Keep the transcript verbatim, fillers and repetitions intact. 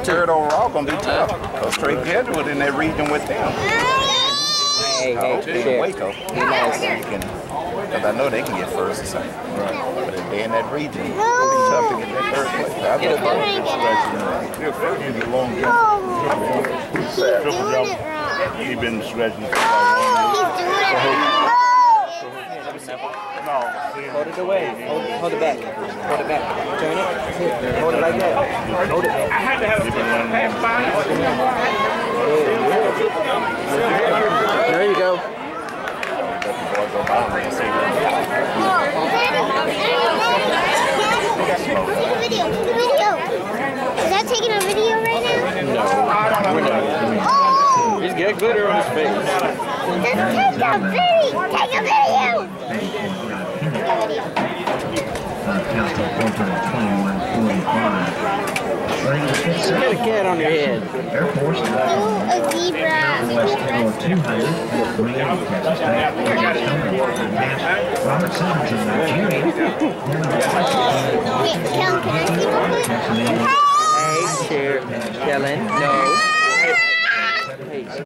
Third overall gonna be tough. Go straight Jesuit in that region with them. Hey, hey, hey, Waco. Because I know they can get first or something. Right. But if they're in that region, it's gonna be tough to get that third place. I Get a thought You're first in the long jump. He's doing it wrong. He's been stretching for He's doing it wrong. No. Hold it away. Hold, hold it back. Hold it back. Turn it. Hold it like that. Hold it. I had to have a pass by. There you go. Take a video. Take a video. Is that taking a video right now? No. We're not. Oh! He's got glitter on his face. Just take a video. Take a video. Take a video. You got a cat on your head. Air Force. Oh, a zebra. Robert Simmons in Nigeria. Kellen, can I see real quick? Hey, Sharon. Kellen, no.